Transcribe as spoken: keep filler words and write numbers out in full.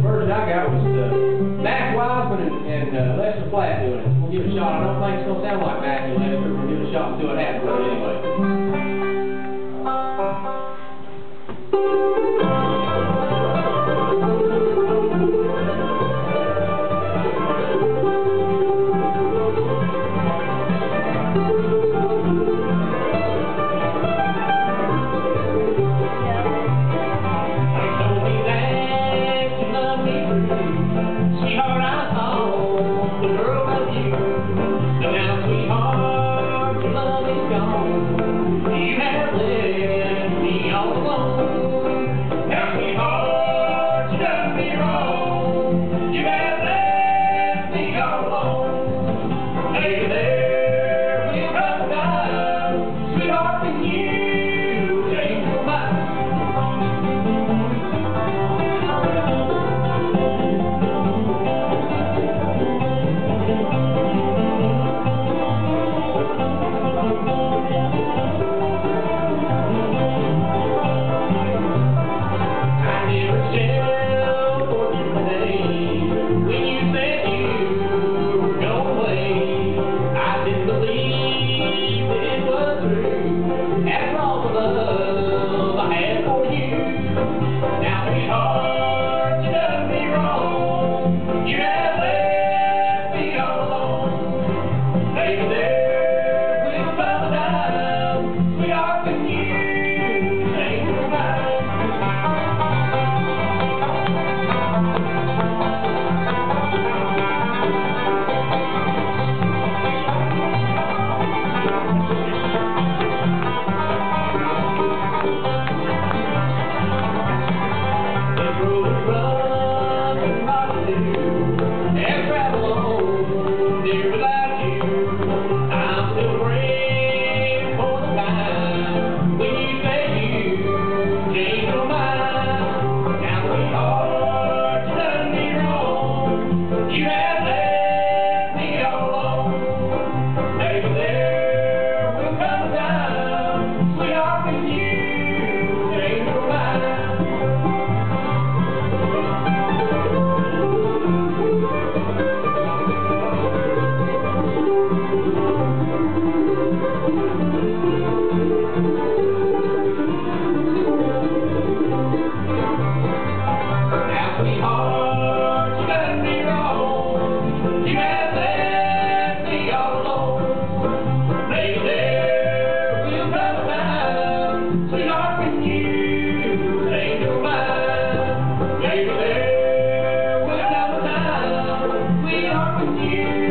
version I got was uh, Mac Wiseman and, and uh, Lester Flatt doing it. We'll give it a shot. I don't think it's going to sound like Mac and Lester. We'll give it a shot and see what happens with it anyway. We are with you.